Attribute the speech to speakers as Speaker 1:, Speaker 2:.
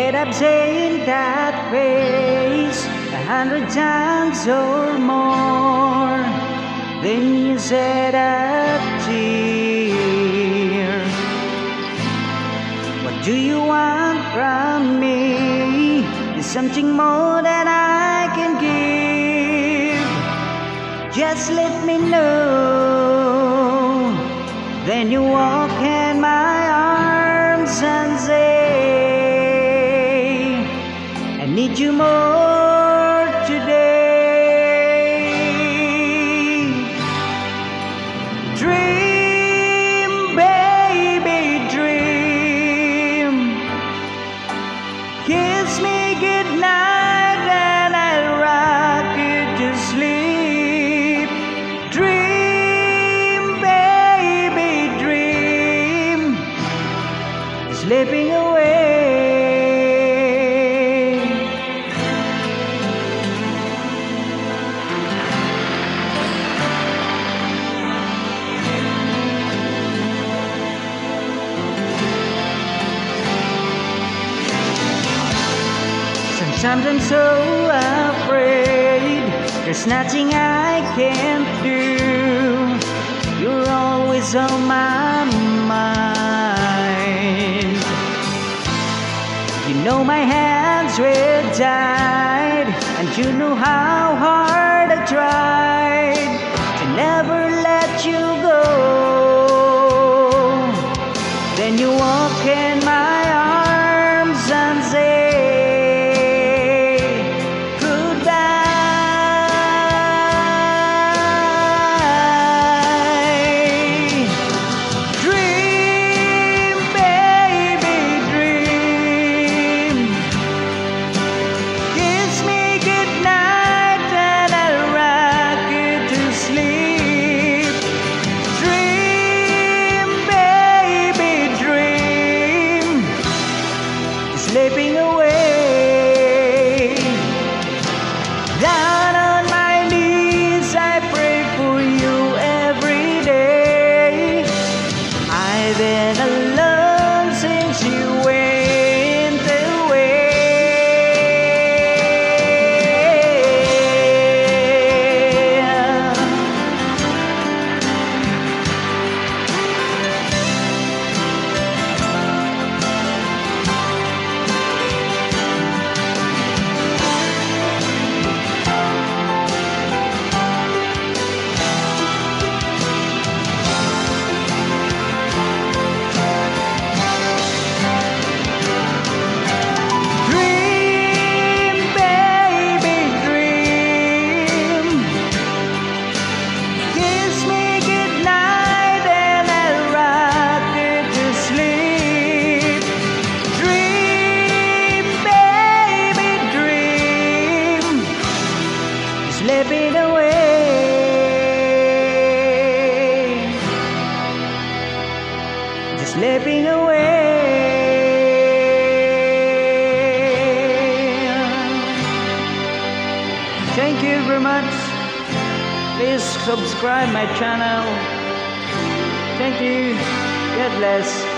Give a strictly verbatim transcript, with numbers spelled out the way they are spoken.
Speaker 1: Get up saying that phrase a hundred times or more. Then you said a tear. What do you want from me? There's something more that I can give. Just let me know. Then you walk in my arms and say, I need you more today. Dream, baby, dream. Kiss me goodnight and I'll rock you to sleep. Dream, baby, dream. Slipping away. Sometimes I'm so afraid. There's nothing I can't do. You're always on my mind. You know my hands were tied, and you know how hard I tried to never let you go. Then you walk in my arms and say, slipping away. Down on my knees I pray for you every day. I've been alone since you went away. Slipping away, just slipping away. Thank you very much. Please subscribe my channel. Thank you. God bless.